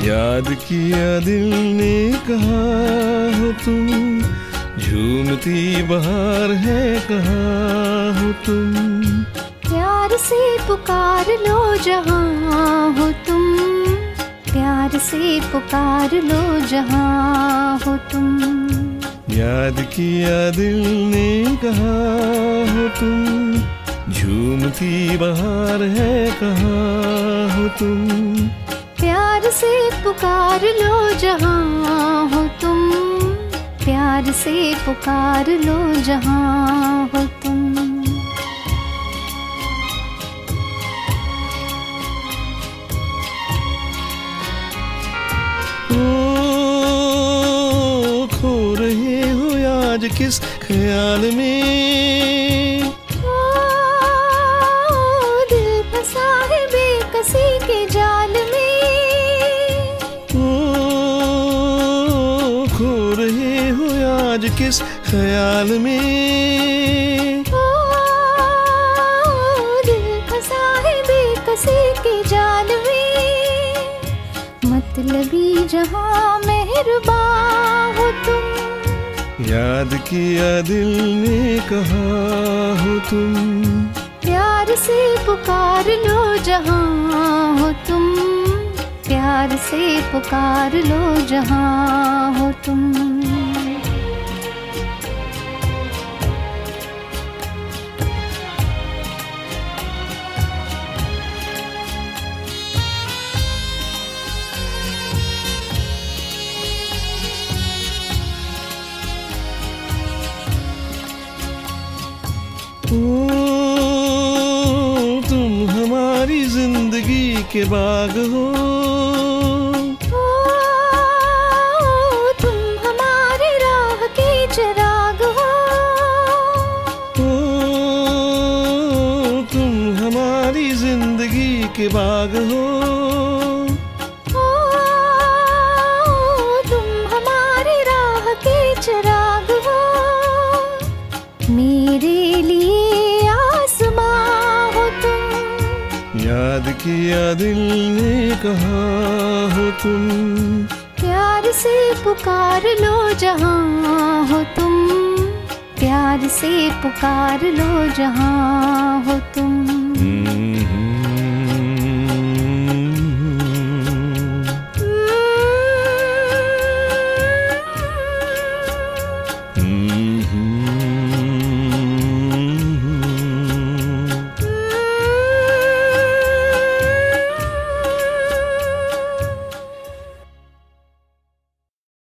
याद किया दिल ने कहा हो तुम, झूमती बहार है कहाँ हो तुम। प्यार से पुकार लो जहाँ हो तुम, प्यार से पुकार लो जहाँ हो तुम। याद किया दिल ने कहा हो तुम, झूमती बहार है कहाँ हो तुम। प्यार से पुकार लो जहाँ हो तुम, प्यार से पुकार लो जहाँ हो तुम। खो रहे हो आज किस ख्याल में, दिल फंसा है बेकसी के जाल में। खो रहे हो आज किस ख्याल में, दिल फंसा है बेकसी के जाल में। मतलबी जहाँ मेहरबा हो तुम, याद किया दिल ने कहा हो तुम। प्यार से पुकार लो जहाँ हो तुम, प्यार से पुकार लो जहाँ हो तुम। तुम हमारी जिंदगी के बाग हो, तुम हमारे राह के चिराग हो। तुम हमारी जिंदगी के बाग हो, तुम हमारे राह के चिराग हो। मेरे लिए आसमां हो तुम, याद किया दिल ने कहा हो तुम। प्यार से पुकार लो जहाँ हो तुम, प्यार से पुकार लो जहाँ हो तुम।